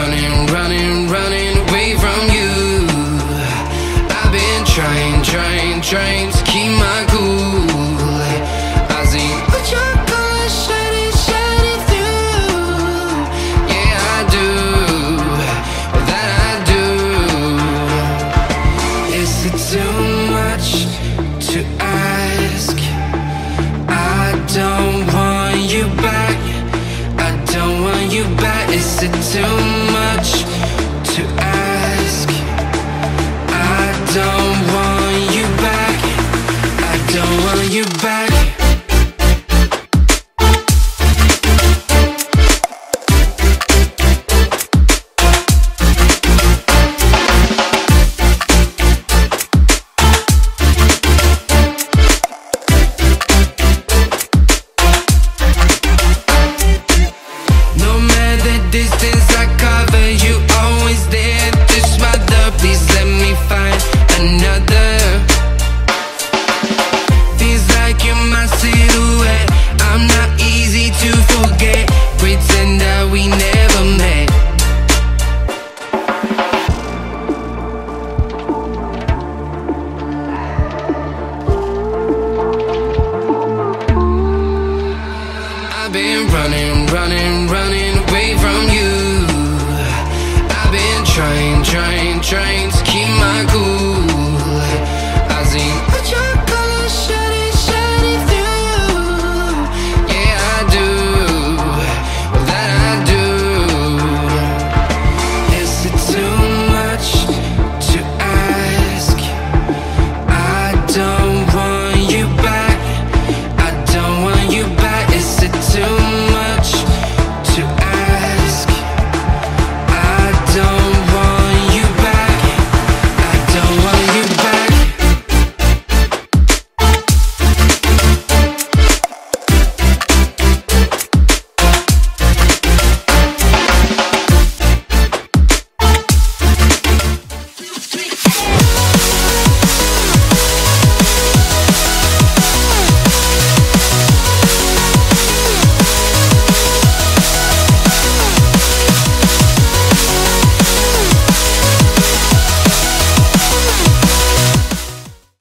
running, running, running away from you. I've been trying to keep my cool. I see what your colors shining through. Yeah, I do, that I do. Is it too much to ask? I don't want you back. I don't want you back. Is it too much to ask? I don't want you back. I don't want you back. Distance I cover, you always there. Just mother, please let me find another. Feels like you're my silhouette. I'm not easy to forget. Pretend that we never met. I've been running, running, running away from you. I've been trying